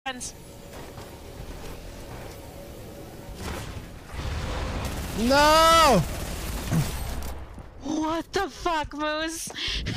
friends. No! What the fuck, Moose?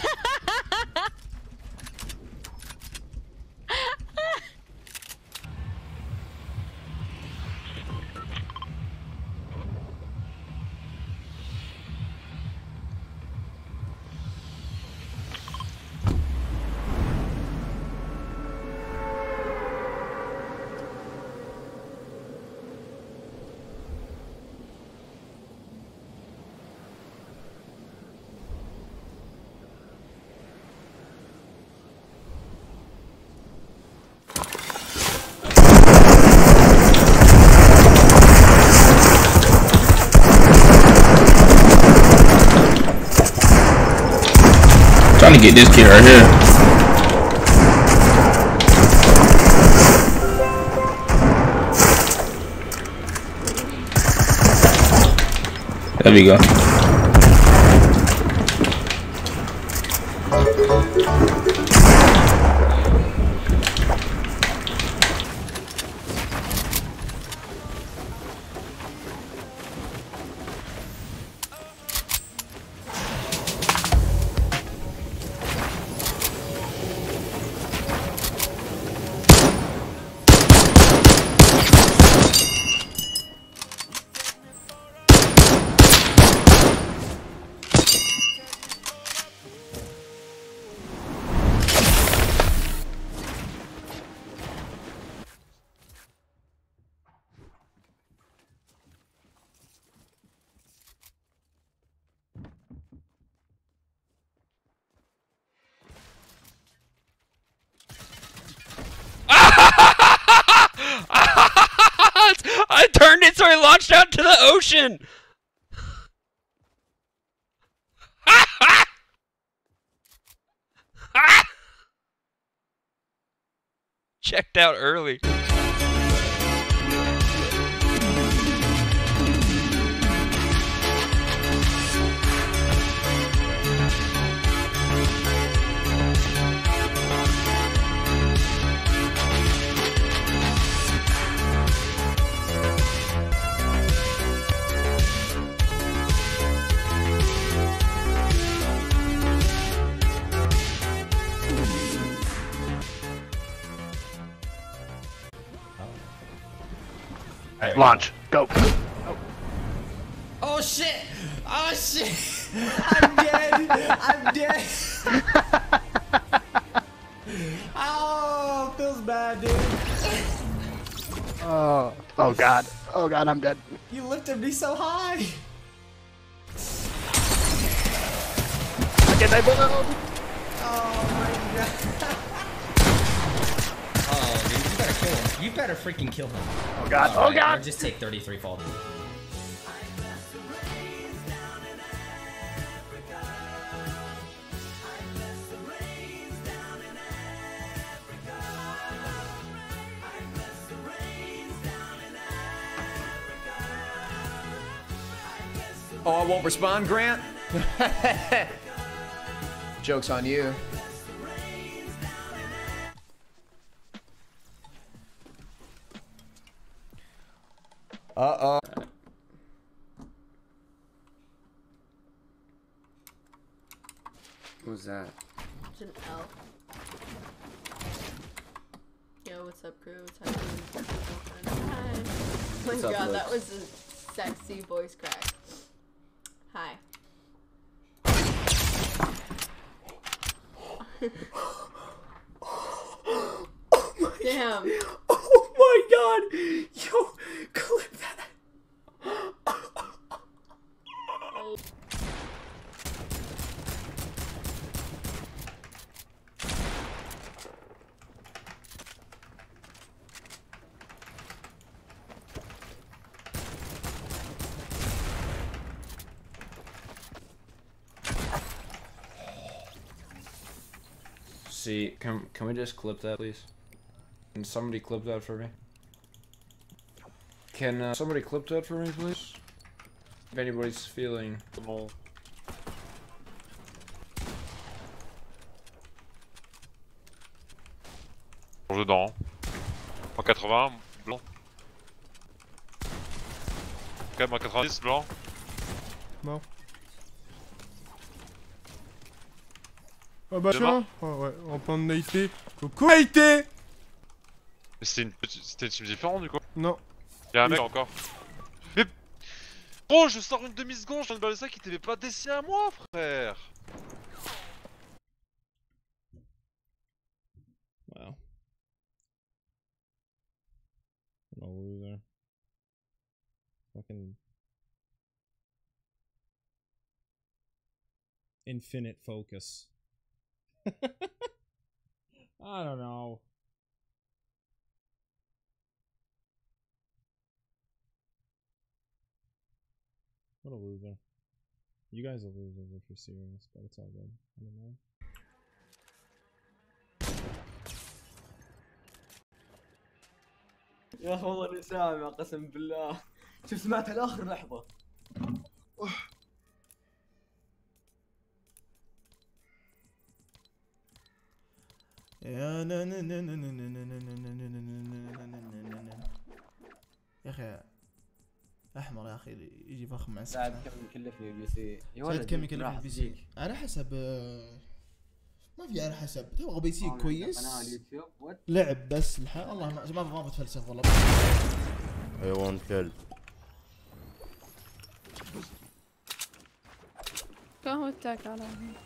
Trying to get this kid right here. There we go. I turned it so I launched out to the ocean! Checked out early. Right, launch. Go. Oh shit! Oh shit! I'm dead! I'm dead! Oh, feels bad, dude. Oh god. Oh god, I'm dead. You lifted me so high. Get that blow. Oh my god. Oh, dude, you better kill him. You better freaking kill him. Oh god. Oh god. Or just take 33 fall. Oh, I won't respond, Grant? Joke's on you. Uh-oh. Who's that? It's an L. Yo, what's up, crew? What's happening? Hi. Oh my up, god, Lux? that was a sexy voice crack. Hi. Damn. Oh my god! Yo, clip that. See, can we just clip that, please? Can somebody clip that for me? Can somebody clip that for me, please? If anybody's feeling... Dedans. En 81, blanc. Quand même en 90, blanc. Mort. Ah bah tiens. Ah ouais, en plan de naïveté. Coucou naïveté. Mais c'était une team différente du coup. Non. Y'a un mec encore. Mais... Oh, je sors une demi-seconde, je viens de balayer ça qui t'avait pas décidé à moi, frère. Wow. What a loser. Fucking infinite focus. I don't know. What a loser. You guys are losers if you're serious, but it's all good. I don't know. يا اخي والله اني سامع قسم بالله. شوف سمعتها لاخر لحظه. يا اخي احمر يا اخي يجي فخم مع سعد كم يكلفني البي سي؟ سعد كم يكلفني البي سي؟ على حسب ما في على حسب تبغى بي سي كويس لعب بس والله ما بتفلسف والله. حيوان كلب. قهوة التاك على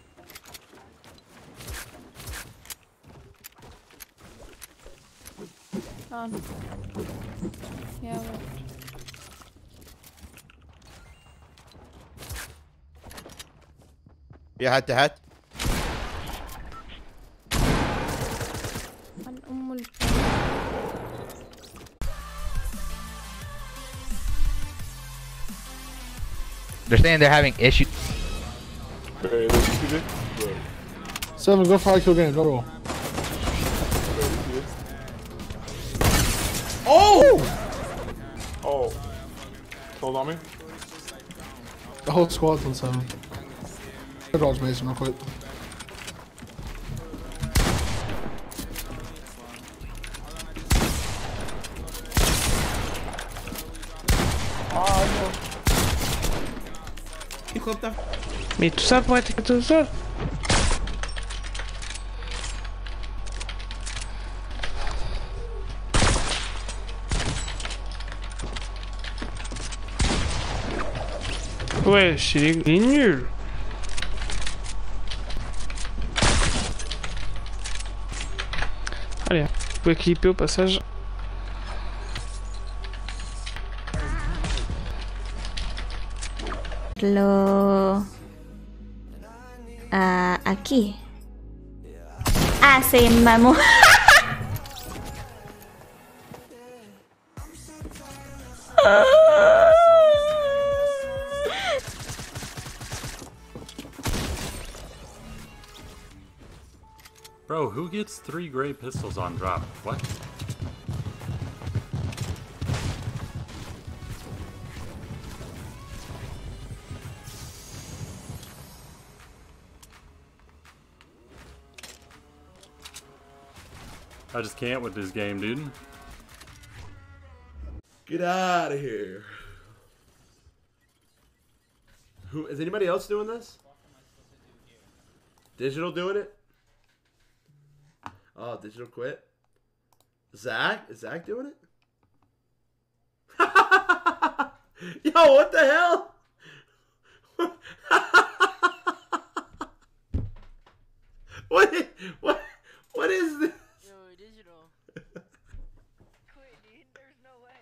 يا ولد. في حد تحت؟ عن أم They're saying they're having issues. Seven, go for kill game, go roll. Oh! Oh. Hold on me. The whole squad's on 7. Go dodge Mason real quick. Oh no. Mais tout ça pour être tout seul. Ouais, il est nul. Allez, vous pouvez clipper au passage. Aquí. Ah, se mamó. Bro, who gets 3 gray pistols on drop? What? I just can't with this game, dude. Get out of here. Who is anybody else doing this? Digital doing it? Oh, Digital quit. Zach? Is Zach doing it? Yo, what the hell? What is this? Yo, Digital. Quit, dude. There's no way.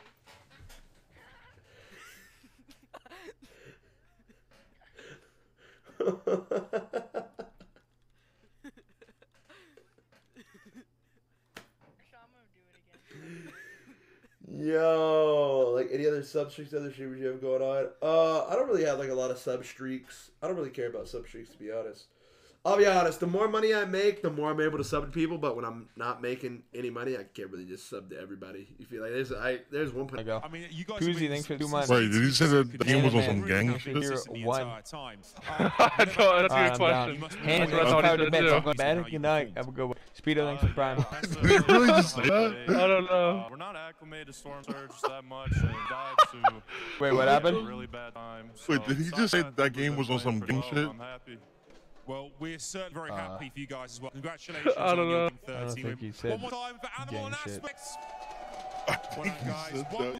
Yo, like any other sub streaks, other streamers you have going on? I don't really have like a lot of sub streaks. I don't really care about sub streaks, to be honest. I'll be honest. The more money I make, the more I'm able to sub to people. But when I'm not making any money, I can't really just sub to everybody. You feel like there's one. I mean, you guys. Who's he think for 2 months? Wait, did you say that the game was on some gang shit? One. That's a good question. Hands right out of the bed. I'm going to bed. Good night. Have a good one. Speedo links to Prime. Did he really just say that? I don't know. We're not acclimated to storm surge that much and died to Wait, what happened? really bad time. Wait, did he just say that game was on some game shit? I'm happy. Well, we're certainly very happy for you guys as well. Congratulations I don't on know. your I don't think he said one more time for Animal gang and shit. Aspects. I think he said that.